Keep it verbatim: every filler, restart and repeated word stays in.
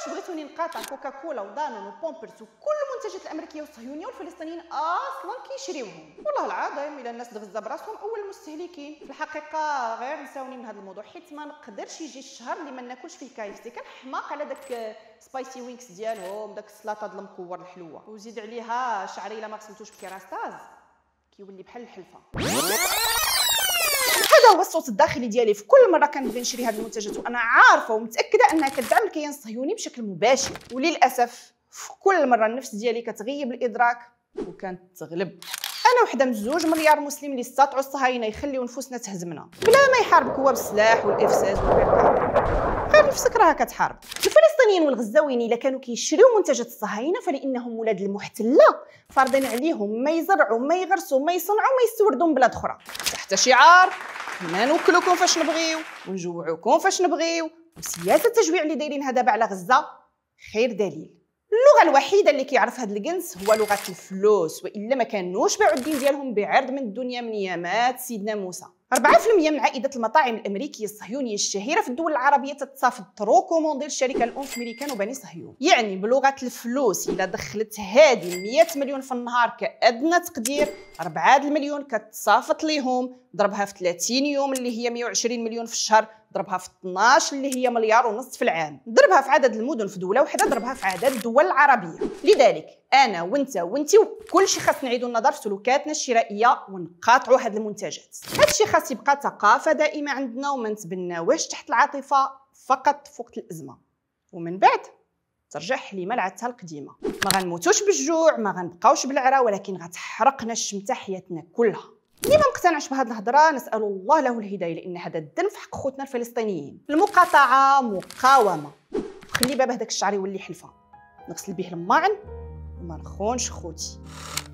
واش بغيتوني نقاطع كوكاكولا ودانون وبومبرز وكل المنتجات الامريكيه والصهيونيه والفلسطينيين اصلا كيشريوهم؟ والله العظيم الا الناس تغزى براسهم اول المستهلكين. في الحقيقه غير نساوني من هذا الموضوع، حيت ما نقدرش يجي الشهر اللي ما ناكلش فيه كايفتي. كنحماق على داك سبايسي وينكس ديالهم، داك السلطه د المكور الحلوه، وزيد عليها شعري الا ما غسلتوش بكيراستاز كيولي بحال الحلفه. هذا هو الصوت الداخلي ديالي في كل مره كنبغي نشري هذه المنتجات وانا عارفه ومتاكده انها كتدعم الكيان الصهيوني بشكل مباشر، وللاسف في كل مره النفس ديالي كتغيب الادراك وكانت تغلب. انا وحده من زوج مليار مسلم اللي استطاعوا الصهاينه يخليو نفوسنا تهزمنا بلا ما يحاربك هو بالسلاح والافساد والارهاب، غير نفسك راها كتحارب. الفلسطينيين والغزاويين الا كانوا كيشريو منتجات الصهاينه فلانهم ولاد المحتله فارضين عليهم ما يزرعوا ما يغرسوا ما يصنعوا ما يستوردوا من بلاد اخرى تحت شعار ما نوكلوكم فاش نبغيو ونجوعوكم فاش نبغيو، وسياسه التجويع اللي دايرينها دابا على غزه خير دليل. اللغه الوحيده اللي كيعرف هاد الجنس هو لغه الفلوس، والا ما كانوش باعوا الدين ديالهم بعرض من الدنيا من يامات سيدنا موسى. أربعة في المية من عائدات المطاعم الامريكيه الصهيونيه الشهيره في الدول العربيه تتصافد ترو كوموندي الشركه الام في ميريكان وبني صهيون. يعني بلغه الفلوس الا دخلت هذه مية مليون في النهار كادنى تقدير، أربعة المليون كتصافط ليهم، ضربها في ثلاثين يوم اللي هي مية وعشرين مليون في الشهر، ضربها في اثناش اللي هي مليار ونص في العام، ضربها في عدد المدن في دوله وحده، ضربها في عدد الدول العربيه. لذلك انا وانت وانتي وكل شي خاص نعيدوا النظر في سلوكاتنا الشرائيه ونقاطعوا هذه المنتجات. هذا الشيء خاص يبقى ثقافه دائمه عندنا وما نتبناوهش تحت العاطفه فقط في وقت الازمه، ومن بعد ترجع حليمه لعادتها القديمه. ما غنموتوش بالجوع، ما غنبقاوش بالعرا، ولكن غتحرقنا الشمته حياتنا كلها. اللي ما مقتنعش بهذه الهضره نسال الله له الهدايه، لان هذا الذنب في حق خوتنا الفلسطينيين. المقاطعه مقاومه. خلي باب هذاك الشعر يولي حلفه، نغسل به الماعن وما نخونش خوتي.